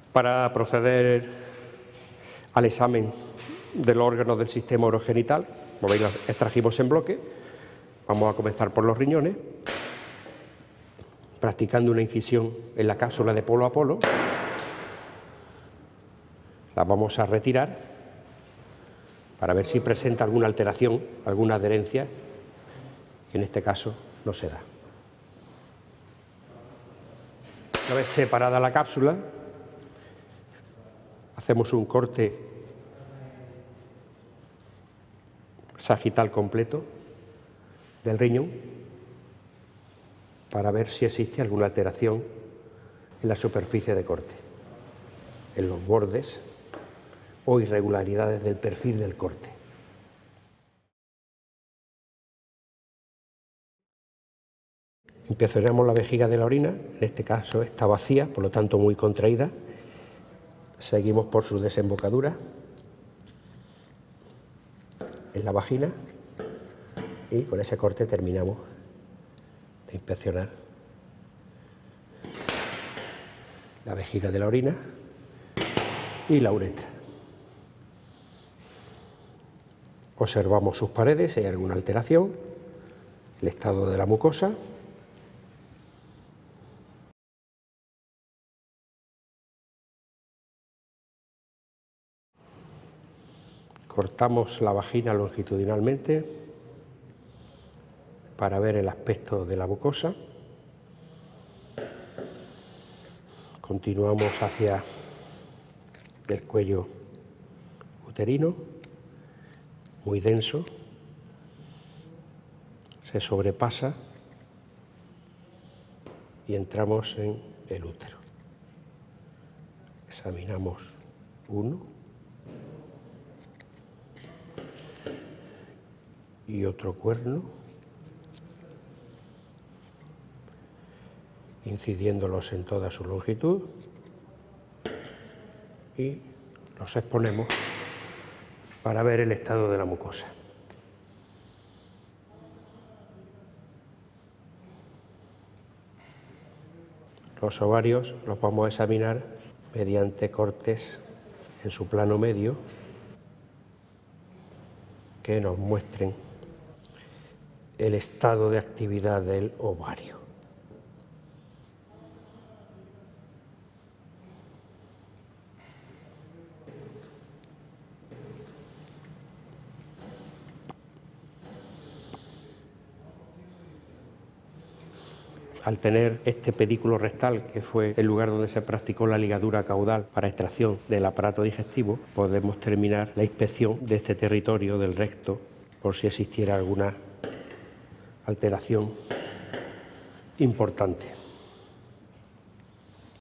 Para proceder al examen de los órganos del sistema urogenital, como veis, los extrajimos en bloque. Vamos a comenzar por los riñones, practicando una incisión en la cápsula de polo a polo. La vamos a retirar para ver si presenta alguna alteración, alguna adherencia, que en este caso no se da. Una vez separada la cápsula, hacemos un corte sagital completo del riñón para ver si existe alguna alteración en la superficie de corte, en los bordes o irregularidades del perfil del corte. Inspeccionamos la vejiga de la orina, en este caso está vacía, por lo tanto muy contraída. Seguimos por su desembocadura en la vagina y con ese corte terminamos de inspeccionar la vejiga de la orina y la uretra. Observamos sus paredes, si hay alguna alteración, el estado de la mucosa. Cortamos la vagina longitudinalmente para ver el aspecto de la mucosa. Continuamos hacia el cuello uterino, muy denso, se sobrepasa y entramos en el útero. Examinamos uno y otro cuerno, incidiéndolos en toda su longitud, y los exponemos para ver el estado de la mucosa. Los ovarios los vamos a examinar mediante cortes en su plano medio que nos muestren el estado de actividad del ovario. Al tener este pedículo rectal, que fue el lugar donde se practicó la ligadura caudal para extracción del aparato digestivo, podemos terminar la inspección de este territorio del recto por si existiera alguna alteración importante.